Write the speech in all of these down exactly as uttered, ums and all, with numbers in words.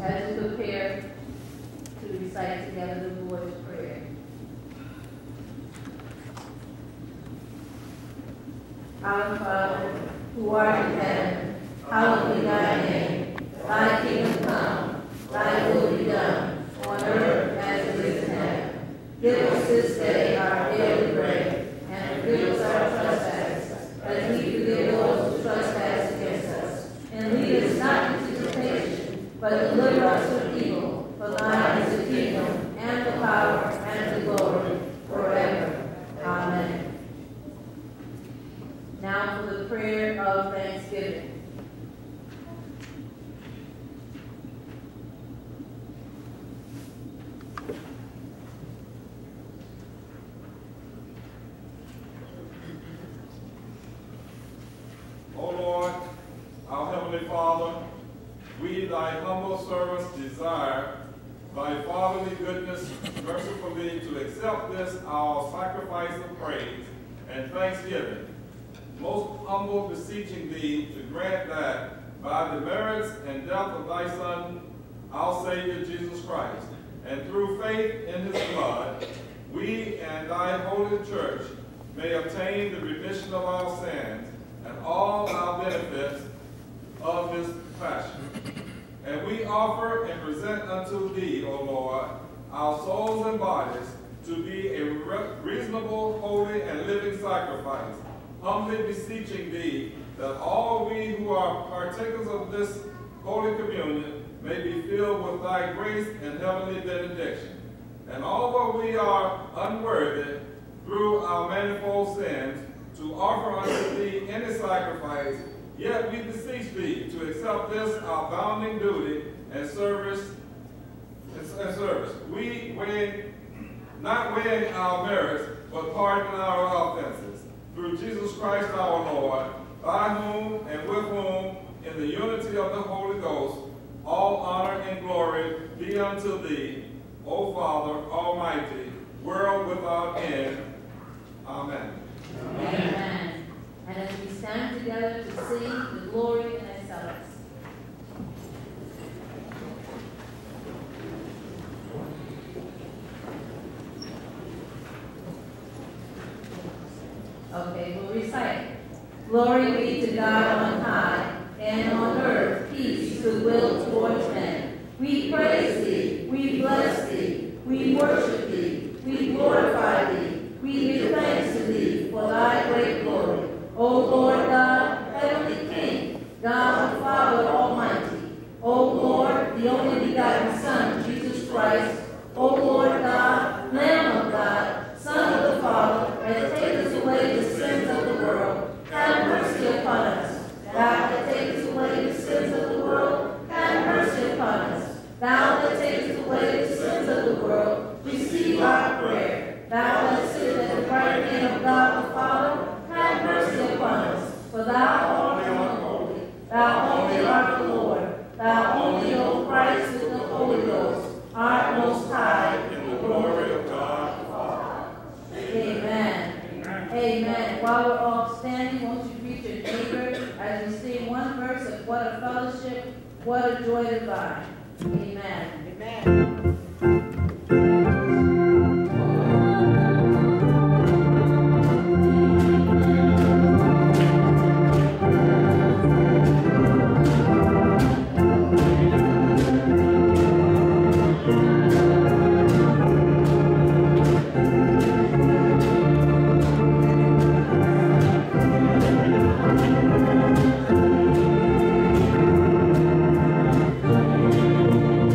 as we prepare to recite together the Lord's Prayer. Our Father, who art in heaven, hallowed be thy name. Thy kingdom come, thy will be done, on earth as it is in heaven. Give us this day our daily bread, and forgive us our trespasses, as we forgive those who trespass against us. And lead us not into temptation, but deliver us from evil. For thine is the kingdom, and the power, and the glory, forever. Amen. Now for the prayer of thanksgiving. O Lord, our Heavenly Father, we, thy humble servants, desire thy fatherly goodness mercifully to accept this our sacrifice of praise and thanksgiving, most humble beseeching thee to grant that by the merits and death of thy Son, our Savior Jesus Christ, and through faith in his blood, we and thy holy church may obtain the remission of our sins and all our benefits of his passion. And we offer and present unto thee, O Lord, our souls and bodies to be a re reasonable, holy, and living sacrifice, humbly beseeching thee that all we who are partakers of this holy communion may be filled with thy grace and heavenly benediction. And although we are unworthy through our manifold sins to offer unto thee any sacrifice, yet we beseech thee to accept this our bounding duty and service, and service. We weighing, not weighing our merits, but pardoning our offenses. Through Jesus Christ our Lord, by whom and with whom, in the unity of the Holy Ghost, all honor and glory be unto thee, O Father Almighty, world without end. Amen. Amen. And as we stand together to sing the glory and excellence. Okay, we'll recite. Glory be to God on high, and on earth peace, goodwill towards men. We praise thee, we bless thee, we worship thee, we glorify thee, we give thanks to thee for thy great glory. O Lord God, heavenly King, God the Father Almighty, O Lord, the only begotten Son, Jesus Christ, O Lord God, Lamb of God, Son of the Father, that takest away the sins of the world, have mercy upon us. Thou that takest away the sins of the world, have mercy upon us. Thou that takest away the sins of the world, receive our prayer. Thou that sittest at the right hand of God the Father, have mercy upon us. For thou only art holy, thou only art the Lord, thou only, O Christ, with the Holy Ghost, art most high in the glory of God the Father. Amen. Amen. Amen. While we're all standing, won't you greet your neighbor as we sing one verse of What a Fellowship, What a Joy Divine. Amen. Amen. Thank you.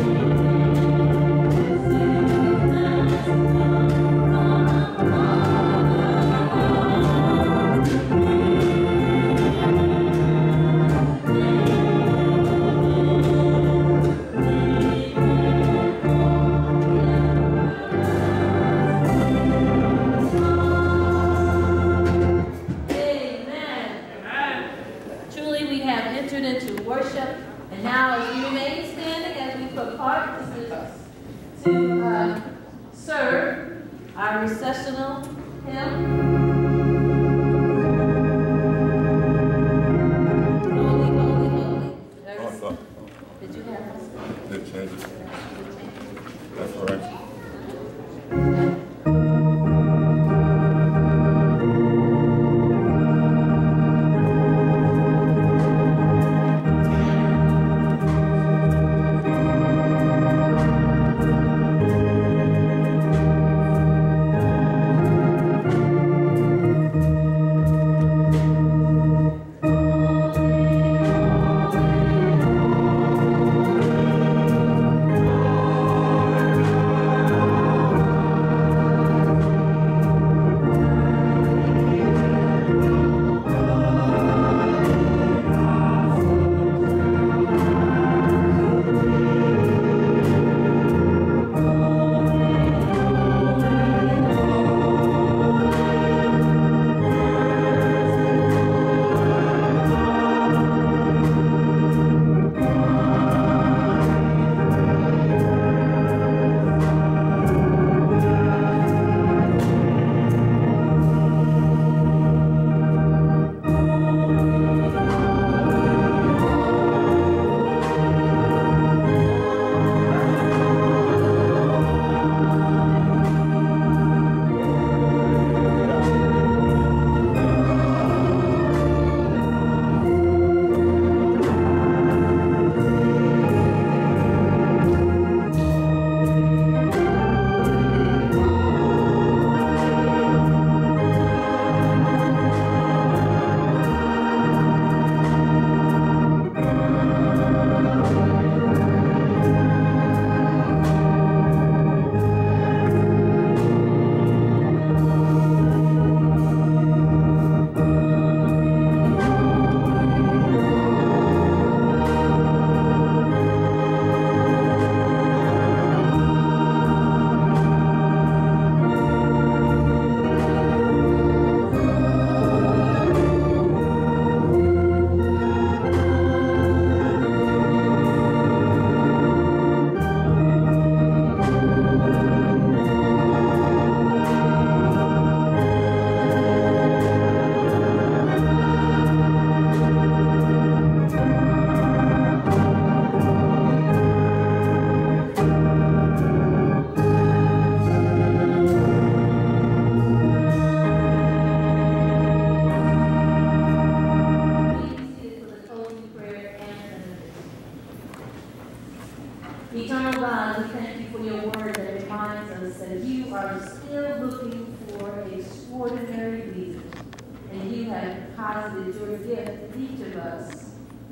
deposited your gift in each of us.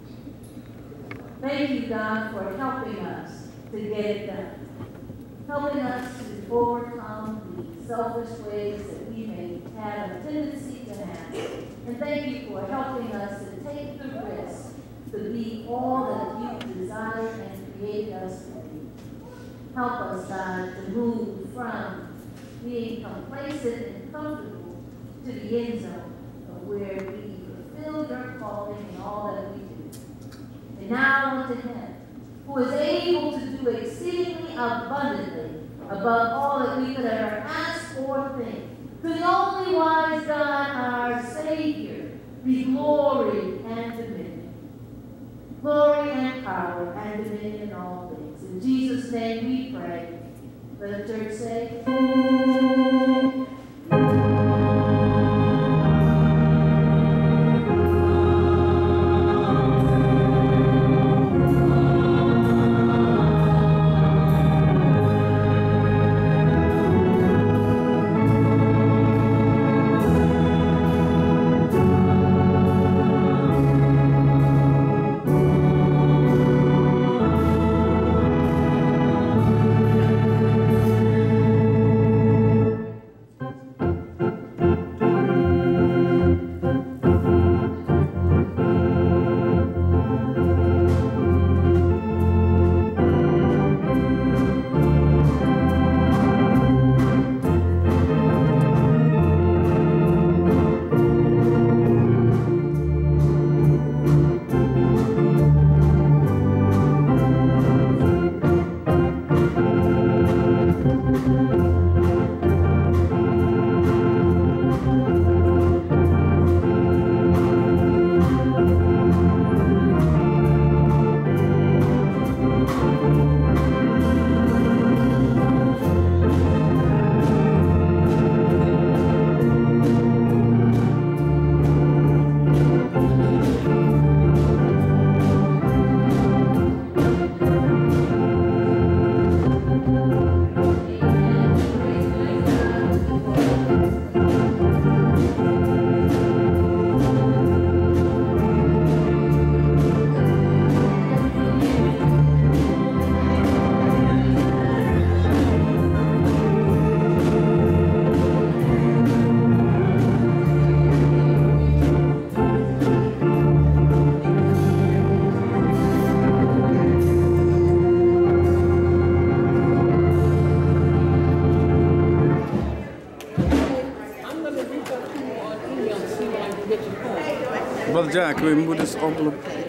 Thank you, God, for helping us to get it done. Helping us to overcome the selfish ways that we may have a tendency to have. And thank you for helping us to take the risk to be all that you desire and create us to be. Help us, God, to move from being complacent and comfortable to the end zone of where we fulfill your calling and all that we do. And now unto him who is able to do exceedingly abundantly above all that we could ever ask or think, to the only wise God, our Savior, be glory and dominion. Glory and power and dominion in all things. In Jesus' name we pray. Let the church say, Brother John, can we move this envelope?